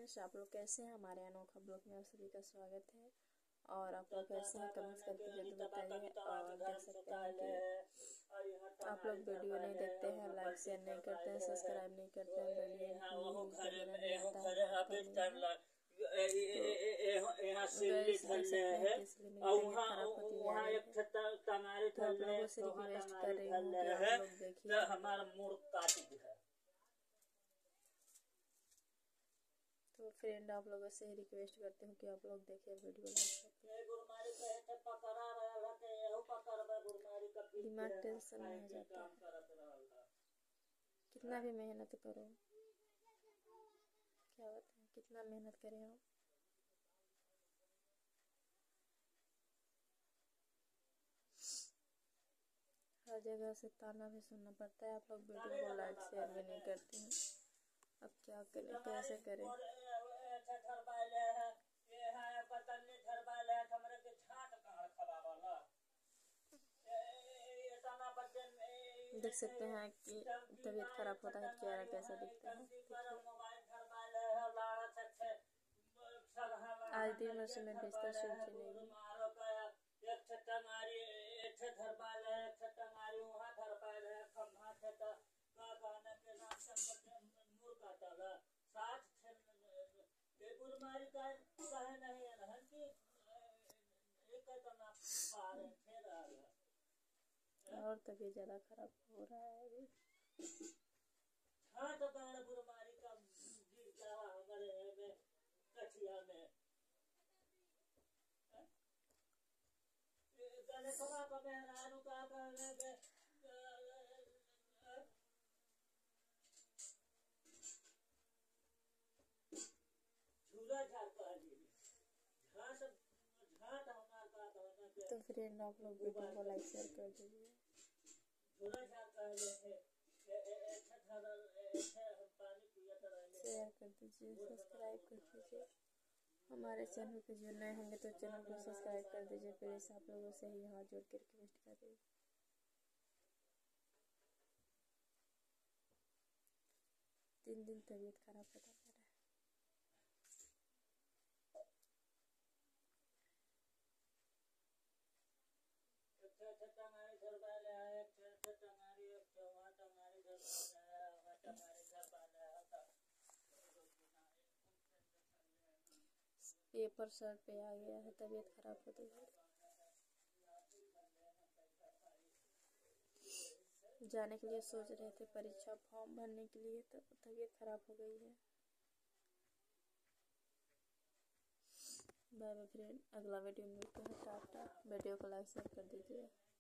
Friends, आप लोग कैसे हैं? हमारे अनोखा ब्लॉग में आप सभी का स्वागत है। और आप लोग कैसे हैं कमेंट्स करके जरूर बताइए। और देख सकते हैं कि आप लोग वीडियो नहीं देखते हैं, लाइक शेयर नहीं करते हैं, सब्सक्राइब नहीं करते हैं, बेल वगैरह नहीं आता है, यहाँ से देख सकते हैं कि इसलिए मेरी तबीयत खराब होती जा रही है। तो आप लोगों से रिक्वेस्ट कर रही हूँ कि आप लोग देखिए। हमारा मूड काटी है। तो फ्रेंड, आप लोगों से ही रिक्वेस्ट करती हूँ कि आप लोग देखिए वीडियो, दिमाग टेंशन में हो जाता है। कितना भी मेहनत करो, क्या होता है, कितना मेहनत करें हम। हर जगह से ताना भी सुनना पड़ता है। आप लोग वीडियो को लाइक शेयर भी नहीं करते हैं, अब क्या करें, कैसे करें। देख सकते हैं कि तबीयत खराब होता है, चेहरा कैसा दिखता है। आज दिन भर से मैं बिस्तर से उठी नहीं हूँ। और तबीयत ज़्यादा खराब हो रहा है अभी। तो फ्रेंड, आप लोग वीडियो को लाइक शेयर कर दीजिए, शेयर कर दीजिए, सब्सक्राइब कर दीजिए। हमारे चैनल पे जो नए होंगे तो चैनल को सब्सक्राइब कर दीजिए। प्लीज़ आप लोगों से ही हाथ जोड़ कर रिक्वेस्ट कर रही हूँ। दिन दिन तबीयत खराब होता जा रहा है। पेपर सर पे आ गया है, तबीयत खराब होती है। जाने के लिए सोच रहे थे परीक्षा फॉर्म भरने के लिए, तो तबीयत खराब हो गई है। बाय बाय फ्रेंड, अगला वीडियो में मिलते हैं। टाटा। वीडियो को लाइक शेयर कर दीजिए।